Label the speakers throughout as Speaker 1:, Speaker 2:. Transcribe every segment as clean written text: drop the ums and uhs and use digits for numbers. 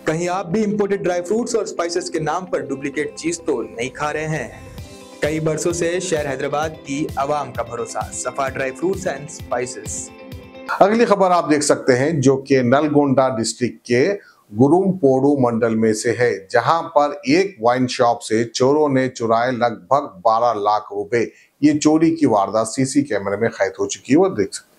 Speaker 1: कहीं आप भी इंपोर्टेड ड्राई फ्रूट्स और स्पाइसेस के नाम पर डुप्लीकेट चीज तो नहीं खा रहे हैं? कई बरसों से शहर हैदराबाद की आवाम का भरोसा सफा ड्राई फ्रूट्स एंड स्पाइसेस।
Speaker 2: अगली खबर आप देख सकते हैं जो कि नलगोंडा डिस्ट्रिक्ट के गुरुमपोडू मंडल में से है, जहां पर एक वाइन शॉप से चोरों ने चुराए लगभग 12 लाख रुपए। ये चोरी की वारदात सीसी कैमरे में कैद हो चुकी है, वो देख सकते हैं।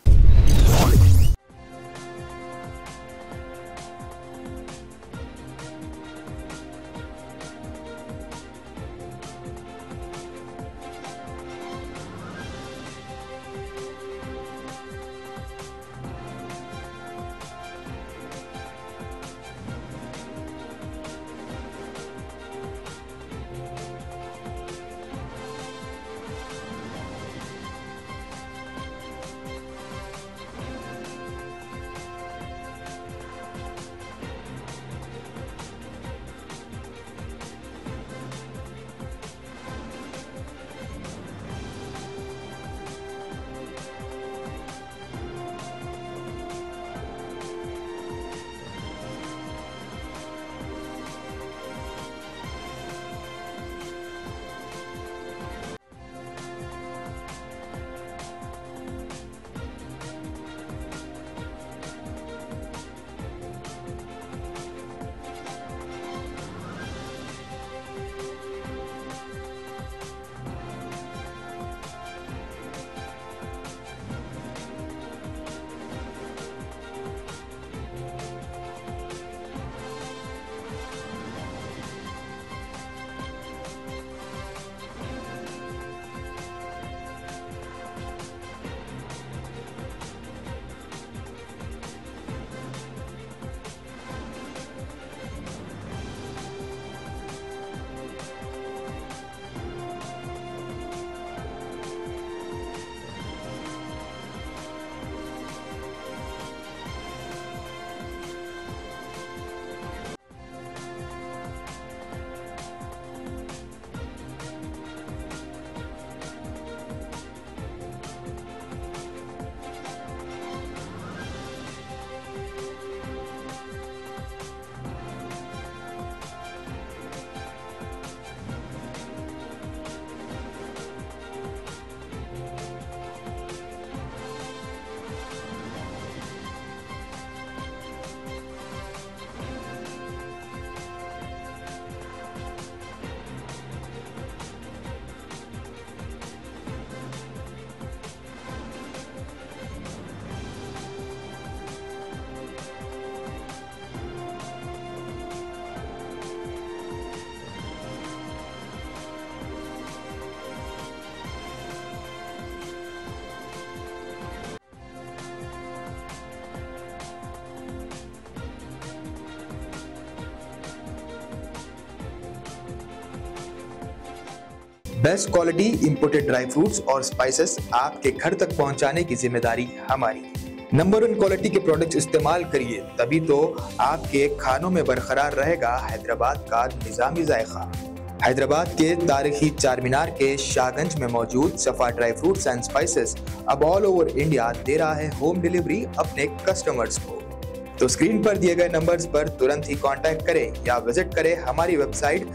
Speaker 1: Best quality imported dry fruits और स्पाइसेस आपके घर तक पहुंचाने की जिम्मेदारी हमारी। नंबर 1 क्वालिटी के प्रोडक्ट्स इस्तेमाल करिए, तभी तो आपके खानों में बरकरार रहेगा हैदराबाद का निजामी जायका। हैदराबाद के तारीखी चार मीनार के शाहगंज में मौजूद Safa dry fruits and spices अब ऑल ओवर इंडिया दे रहा है होम डिलीवरी अपने कस्टमर्स को। तो स्क्रीन पर दिए गए नंबर्स पर तुरंत ही कांटेक्ट करें या विजिट करें हमारी वेबसाइट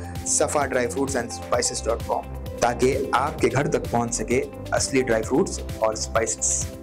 Speaker 1: safadryfruitsandsspices.com ताकि आपके घर तक पहुंच सके असली ड्राई फ्रूट्स और स्पाइसेस।